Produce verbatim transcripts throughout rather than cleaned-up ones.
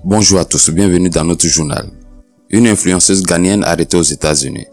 Bonjour à tous, bienvenue dans notre journal. Une influenceuse ghanéenne arrêtée aux États-Unis.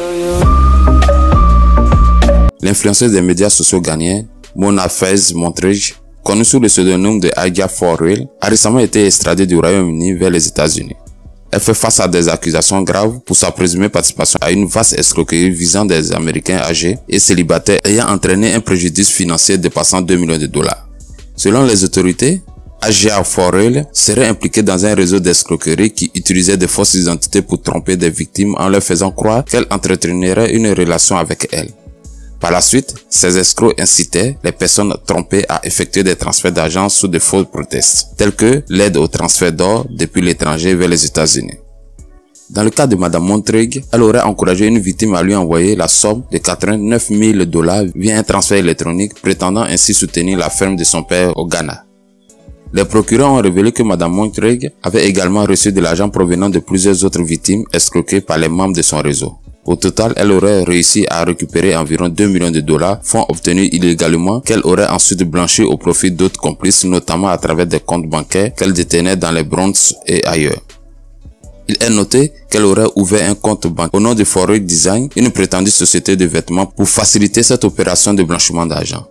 L'influenceuse des médias sociaux ghanéens, Mona Fez Montrege, connue sous le pseudonyme de Aja For Real, a récemment été extradée du Royaume-Uni vers les États-Unis. Elle fait face à des accusations graves pour sa présumée participation à une vaste escroquerie visant des Américains âgés et célibataires ayant entraîné un préjudice financier dépassant deux millions de dollars. Selon les autorités, Aja For Real serait impliquée dans un réseau d'escroquerie qui utilisait de fausses identités pour tromper des victimes en leur faisant croire qu'elle entretiendrait une relation avec elles. Par la suite, ces escrocs incitaient les personnes trompées à effectuer des transferts d'argent sous de faux prétextes, tels que l'aide au transfert d'or depuis l'étranger vers les États-Unis. Dans le cas de Madame Montrege, elle aurait encouragé une victime à lui envoyer la somme de quatre-vingt-neuf mille dollars via un transfert électronique, prétendant ainsi soutenir la ferme de son père au Ghana. Les procureurs ont révélé que Madame Montrege avait également reçu de l'argent provenant de plusieurs autres victimes escroquées par les membres de son réseau. Au total, elle aurait réussi à récupérer environ deux millions de dollars, fonds obtenus illégalement qu'elle aurait ensuite blanchis au profit d'autres complices, notamment à travers des comptes bancaires qu'elle détenait dans les Bronx et ailleurs. Il est noté qu'elle aurait ouvert un compte bancaire au nom de For Real Design, une prétendue société de vêtements, pour faciliter cette opération de blanchiment d'argent.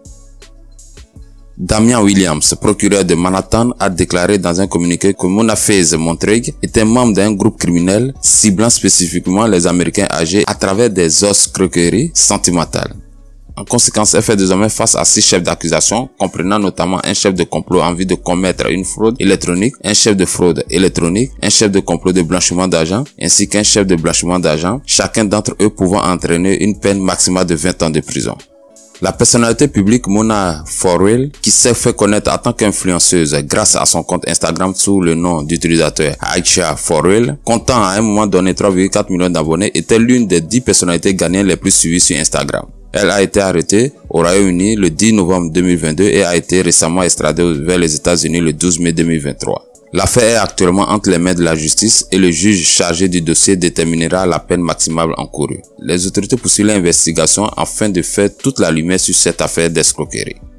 Damian Williams, procureur de Manhattan, a déclaré dans un communiqué que Mona Fez Montrege était membre d'un groupe criminel ciblant spécifiquement les Américains âgés à travers des escroqueries sentimentales. En conséquence, elle fait désormais face à six chefs d'accusation, comprenant notamment un chef de complot en vue de commettre une fraude électronique, un chef de fraude électronique, un chef de complot de blanchiment d'argent, ainsi qu'un chef de blanchiment d'argent, chacun d'entre eux pouvant entraîner une peine maximale de vingt ans de prison. La personnalité publique Mona For Real, qui s'est fait connaître en tant qu'influenceuse grâce à son compte Instagram sous le nom d'utilisateur Aja For Real, comptant à un moment donné trois virgule quatre millions d'abonnés, était l'une des dix personnalités ghanéennes les plus suivies sur Instagram. Elle a été arrêtée au Royaume-Uni le dix novembre deux mille vingt-deux et a été récemment extradée vers les États-Unis le douze mai deux mille vingt-trois. L'affaire est actuellement entre les mains de la justice et le juge chargé du dossier déterminera la peine maximale encourue. Les autorités poursuivent l'investigation afin de faire toute la lumière sur cette affaire d'escroquerie.